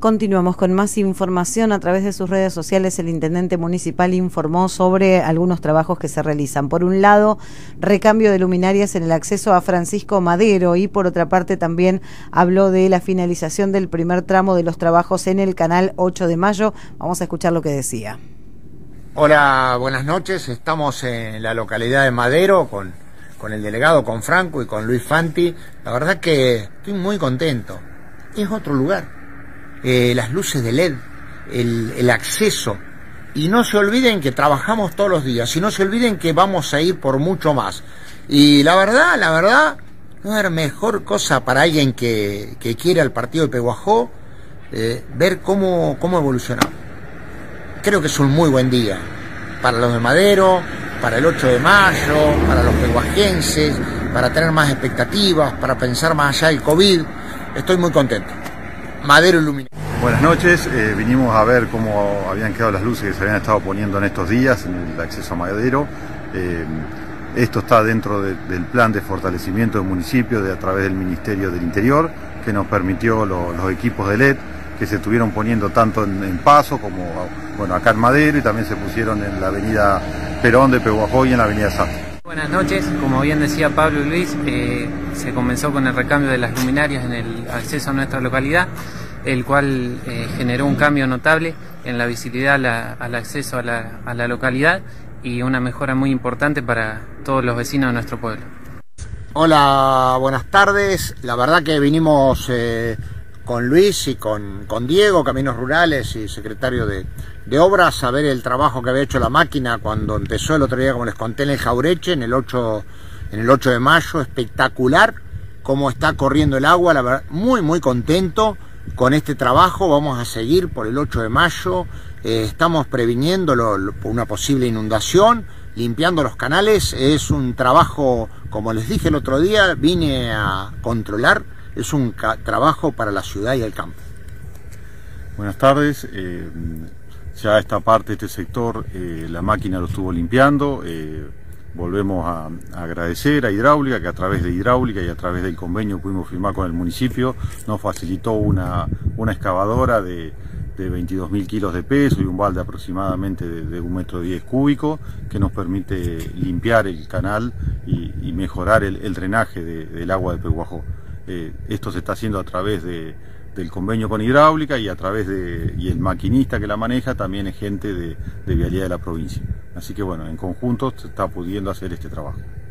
Continuamos con más información. A través de sus redes sociales, el intendente municipal informó sobre algunos trabajos que se realizan. Por un lado, recambio de luminarias en el acceso a Francisco Madero, y por otra parte también habló de la finalización del primer tramo de los trabajos en el canal 8 de Mayo. Vamos a escuchar lo que decía. Hola, buenas noches. Estamos en la localidad de Madero con el delegado, con Franco y con Luis Fanti. La verdad que estoy muy contento. Es otro lugar. Las luces de LED, el acceso, y no se olviden que trabajamos todos los días, y no se olviden que vamos a ir por mucho más. Y la verdad, no hay mejor cosa para alguien que quiere al partido de Peguajó, ver cómo evolucionamos. Creo que es un muy buen día para los de Madero, para el 8 de mayo, para los peguajenses, para tener más expectativas, para pensar más allá del COVID. Estoy muy contento. Madero iluminado. Buenas noches, vinimos a ver cómo habían quedado las luces que se habían estado poniendo en estos días en el acceso a Madero. Esto está dentro del plan de fortalecimiento del municipio a través del Ministerio del Interior, que nos permitió los equipos de LED que se estuvieron poniendo tanto en Paso como acá en Madero, y también se pusieron en la avenida Perón de Peguajó y en la avenida Sastre. Buenas noches, como bien decía Pablo y Luis, se comenzó con el recambio de las luminarias en el acceso a nuestra localidad, el cual generó un cambio notable en la visibilidad al acceso a la localidad, y una mejora muy importante para todos los vecinos de nuestro pueblo. Hola, buenas tardes. La verdad que vinimos con Luis y con Diego, Caminos Rurales y secretario de Obras, a ver el trabajo que había hecho la máquina cuando empezó el otro día, como les conté, en el Jaureche, en el 8 de mayo. Espectacular cómo está corriendo el agua, la verdad, muy contento con este trabajo. Vamos a seguir por el 8 de mayo, estamos previniendo una posible inundación, limpiando los canales. Es un trabajo, como les dije el otro día, vine a controlar. Es un trabajo para la ciudad y el campo. Buenas tardes. Ya esta parte, este sector, la máquina lo estuvo limpiando. Volvemos a agradecer a Hidráulica, que a través de Hidráulica y a través del convenio que pudimos firmar con el municipio, nos facilitó una excavadora de 22.000 kilos de peso y un balde aproximadamente de 1,10 metros cúbicos, que nos permite limpiar el canal y mejorar el drenaje del agua de Peguajó. Esto se está haciendo a través del convenio con Hidráulica, y a través y el maquinista que la maneja también es gente de Vialidad de la provincia. Así que en conjunto se está pudiendo hacer este trabajo.